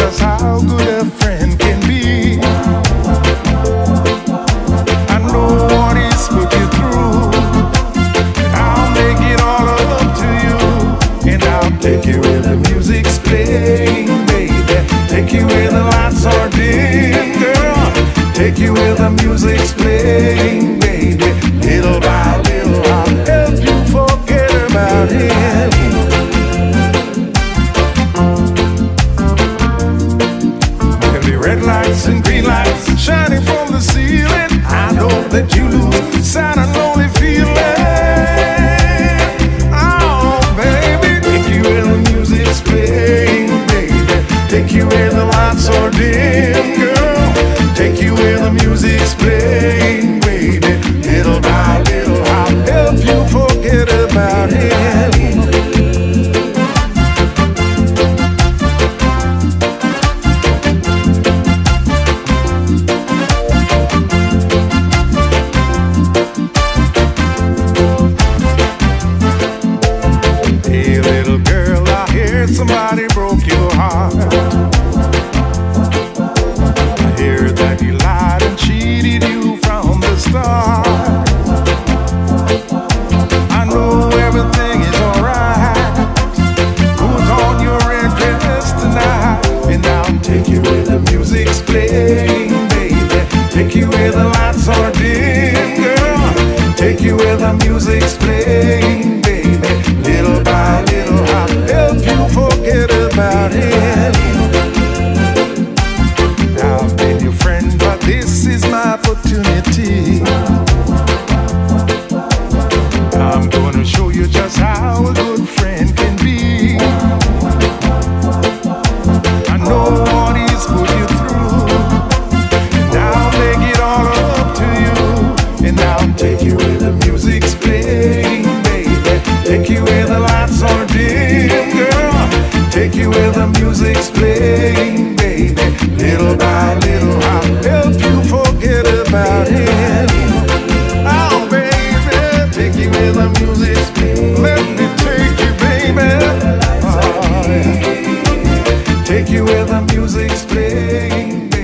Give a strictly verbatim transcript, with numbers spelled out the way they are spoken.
just how good a friend can be. I know what he's put you through. I'll make it all up to you, and I'll take you where the music's playing, baby. Take you where the lights are dim, girl. Take you where the music's playing, baby. Little by little, I'll help you forget about him. There'll be red lights and green lights shining from the ceiling. I know that you lose sad and lonely feeling. Oh, baby, take you where the music's playing, baby. Take you where the lights are dim, girl. Take you where the music's playing, baby. Little by little, I'll help you forget about him. Hey, little girl, I heard somebody broke your heart. That he lied and cheated you from the start. I know everything is alright. Put on your red dress tonight, and I'll take you where the music's playing, baby. Take you where the lights are dim, girl. Take you where the music's playing, baby. Little by little, I'll help you forget about him. I've been your friend, but this is my opportunity. I'm gonna show you just how a good friend can be. I know what he's put you through, and I'll make it all up to you. And I'll take you where the music's playing, baby. Take you where the lights are dim, girl. Take you where the music's playing, baby. Little by little, I'll help you forget about him. Oh, baby, take you where the music's playing. Let me take you, baby. Oh, yeah. Take you where the music's playing.